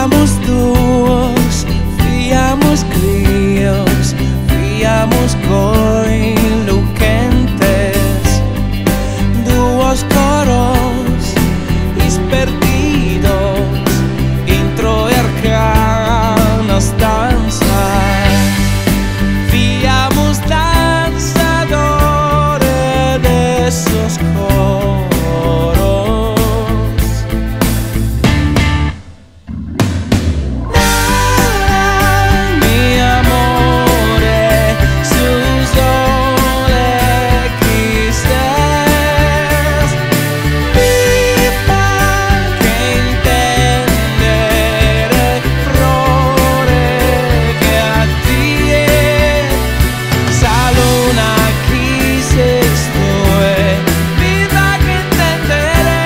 Fíamos duos, fíamos crios, fíamos coiluquentes, duos coros, perdidos, intro e arcanas danzas. Fíamos danzadores de esos coros. Mi amore, sus olequises, viva che intendere flore che a tie saluna quises tue, viva che intendere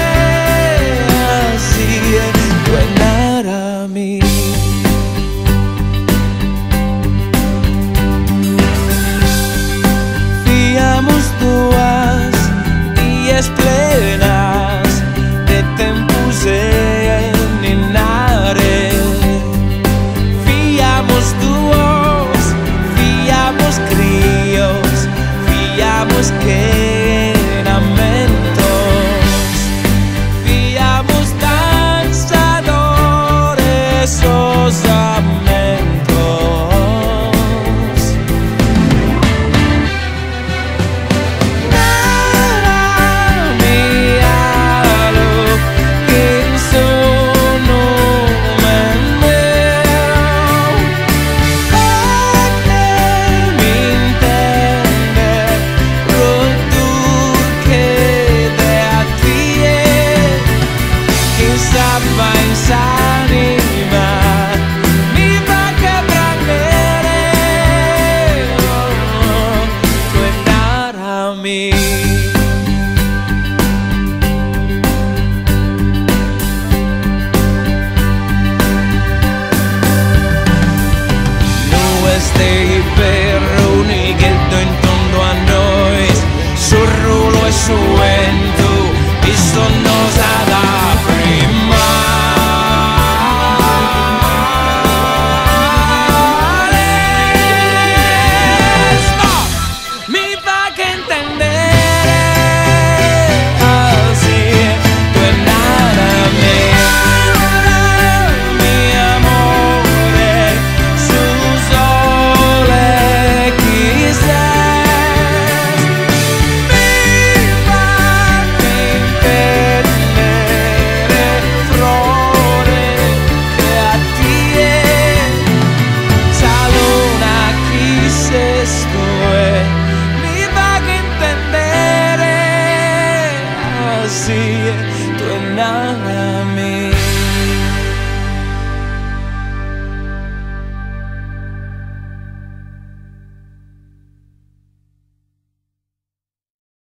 así buenara mi. Fíamos duas dies plenas de tempus eninare. Fíamos duos, fíamos crios, fíamos quenamentos, fíamos danzadores osamentos. Mi alo che sono mendeo, perché mi intende produr che de a tie che sappa in s'anima mi va che prendere tu e narami. Dei perroni che intorno a noi sul rulo e su vento e sono da prima. Mi fa che intendere así tu e nada mia. Mi amore, sus olequises, viva che intendere flore che a tie saluna quises tue, mi va che intendere así tu e nada